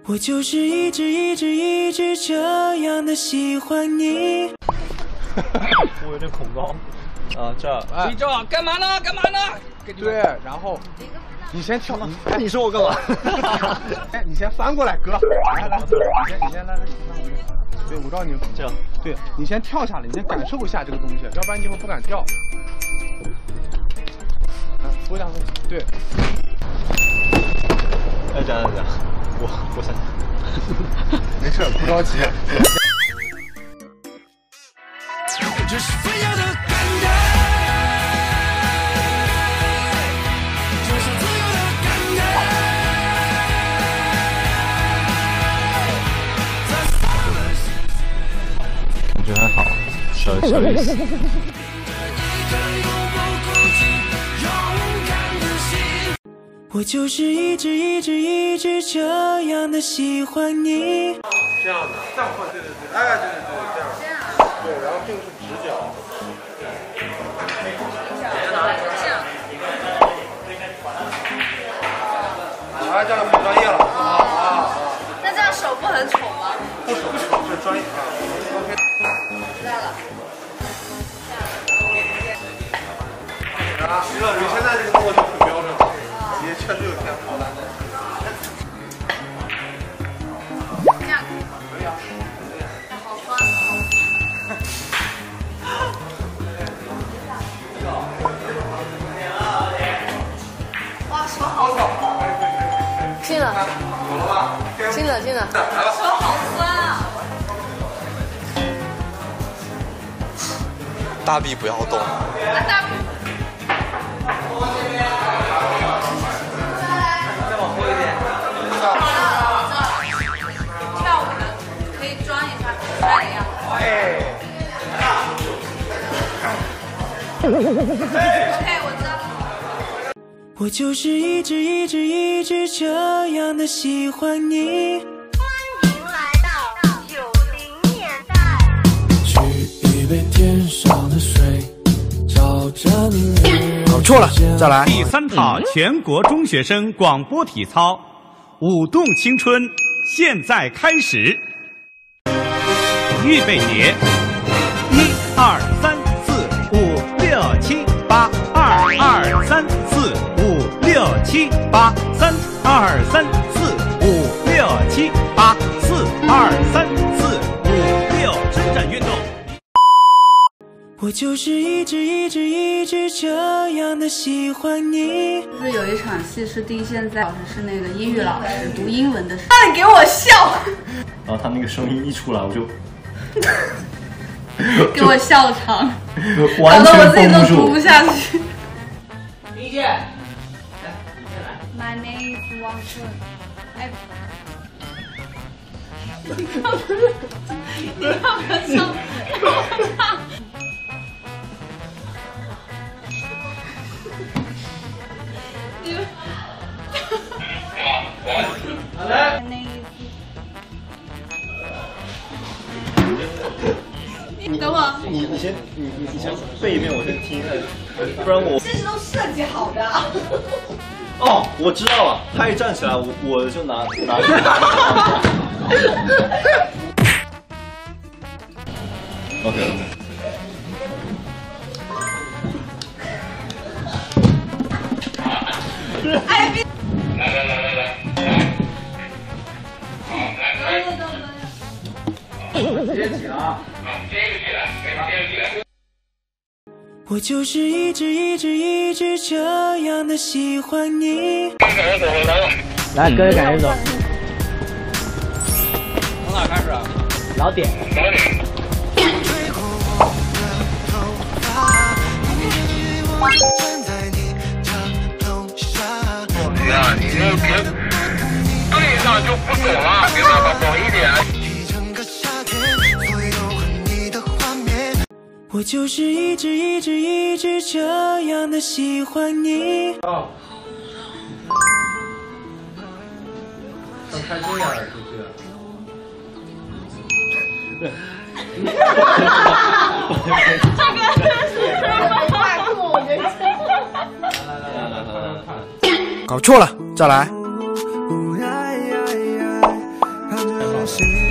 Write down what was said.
我就是一直这样的喜欢你。 我有点恐高。啊，这儿， 立正，干嘛呢？干嘛呢？ 对，然后你先跳，你说我干嘛？哎，你先翻过来，哥，来，你先来，对，我照你这样，对你先跳下来，你先感受一下这个东西，要不然你以后不敢跳。多两个，对。哎，讲，我想，没事，不着急。 这是飞扬的感慨，这是自由的感慨。 感觉还好，小意思。 我就是一直这样的喜欢你。 这样的，这样换，对，哎，对，这样。对，然后这个是直角。啊，这样很专业了啊！ 那这样手不很丑吗？ 不丑，这是专业啊。OK。 知道了。 啊，徐乐，你现在这个动作就很标准了，也确实有天赋了。 这样可以啊。 好酸哦。哇，手好酸。进了。 有了吧？ 进了。 来吧。 手好酸啊！ 大臂不要动。 大臂。 再往后一点。 跳舞的可以装一下可爱的样子。 哎。 OK， 我知道。 我就是一直这样的喜欢你。 欢迎来到90年代。 取一杯天上的水，照着你。 搞错了，再来。 第3套全国中学生广播体操，舞动青春，现在开始。预备节，1、2、3、4、5、6、7、8，2、2、3、4、5、6、7、8，3、2、3、4、5、6、7、8，4、2、3、4、5、6，伸展运动。 我就是一直这样的喜欢你。 就是有一场戏是丁宪在，老师是那个英语老师，读英文的时候， 那你给我笑。 然后他那个声音一出来，我就给我笑场， 完搞得我自己全绷不住都读不。下去。 理解。来， My name is Wang Chun。哎，你干嘛笑？ 好嘞。 你等会儿， 你先背一遍，我先听一下，不然我。 这是都设计好的。 哦，我知道了，他一站起来，我就拿。OK。 哎，别。 直接起了啊！ 我就是一直这样的喜欢你。 来，跟着感觉走。从哪开始啊？老点。 鱼啊，你这别对上就不走了，别办法，猛一点。 我就是一直这样的喜欢你。 哦。像开这样是不是？对。 这个是快酷，我觉得。 搞错了，再来。 是。